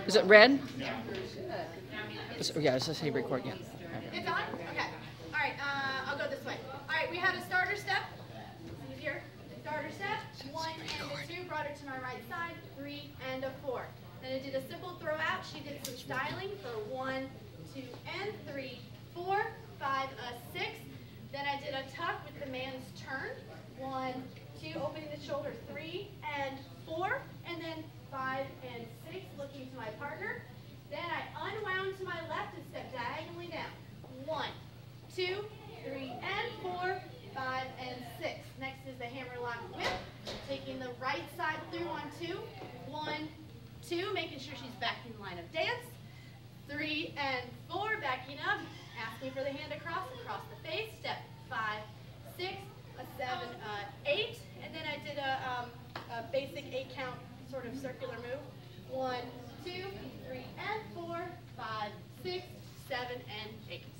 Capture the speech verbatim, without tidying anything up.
Is it red? Yeah, it's just say record, yeah. It's on? Okay. All right, uh, I'll go this way. All right, we had a starter step. Easier. Starter step. One and a two, brought her to my right side. Three and a four. Then I did a simple throw out. She did some styling for one, two, and three, four, five, a six. Then I did a tuck with the man's turn. One, two, opening the shoulder. Three and four. And then five and six, looking to my partner. Then I unwound to my left and stepped diagonally down. One, two, three, and four, five, and six. Next is the hammerlock whip. Taking the right side through on two. One, two, making sure she's back in line of dance. Three and four, backing up, asking for the hand across, across the face. Step five, six, a seven, uh, eight. And then I did a, um, a basic eight count sort of circular move. One, two, three, and four, five, six, seven, and eight.